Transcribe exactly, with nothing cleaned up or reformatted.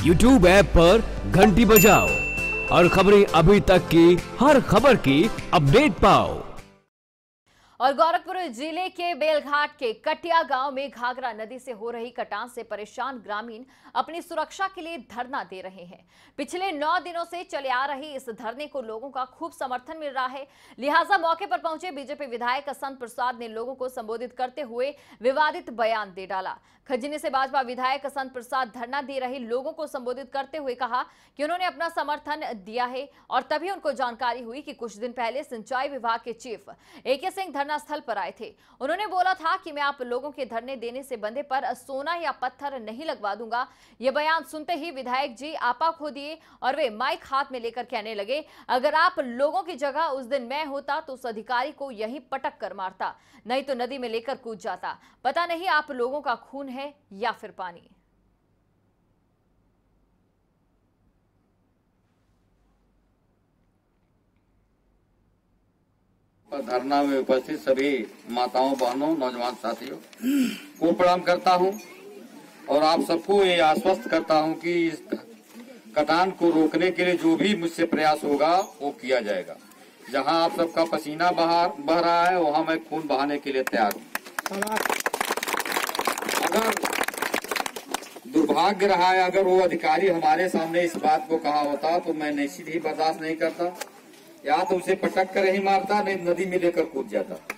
YouTube app पर घंटी बजाओ और खबरें अभी तक की हर खबर की अपडेट पाओ। और गोरखपुर जिले के बेलघाट के कटिया गांव में घाघरा नदी से हो रही कटान से परेशान ग्रामीण अपनी सुरक्षा के लिए धरना दे रहे हैं। पिछले नौ दिनों से चले आ रही इस धरने को लोगों का खूब समर्थन मिल रहा है। लिहाजा मौके पर पहुंचे बीजेपी विधायक संत प्रसाद ने लोगों को संबोधित करते हुए विवादित बयान दे डाला। खजनी से भाजपा विधायक संत प्रसाद धरना दे रहे लोगों को संबोधित करते हुए कहा कि उन्होंने अपना समर्थन दिया है और तभी उनको जानकारी हुई कि कुछ दिन पहले सिंचाई विभाग के चीफ ए के सिंह धरना स्थल पर आए थे। उन्होंने बोला था कि मैं आप लोगों के धरने देने से बंधे पर सोना या पत्थर नहीं लगवा दूंगा। यह बयान सुनते ही विधायक जी आपा खो दिए और वे माइक हाथ में लेकर कहने लगे, अगर आप लोगों की जगह उस दिन मैं होता तो उस अधिकारी को यहीं पटक कर मारता, नहीं तो नदी में लेकर कूद जाता। पता नहीं आप लोगों का खून है या फिर पानी। धरना में उपस्थित सभी माताओं, बहनों, नौजवान साथियों को प्रणाम करता हूं और आप सबको ये आश्वस्त करता हूं कि इस कटान को रोकने के लिए जो भी मुझसे प्रयास होगा वो किया जाएगा। जहां आप सबका पसीना बहा बह रहा है वहां मैं खून बहाने के लिए तैयार हूं। अगर दुर्भाग्य रहा है, अगर वो अधिकारी हमारे सामने इस बात को कहा होता तो मैं निश्चित ही बर्दाश्त नहीं करता, या तो उसे पटक कर ही मारता, नहीं नदी में लेकर कूद जाता।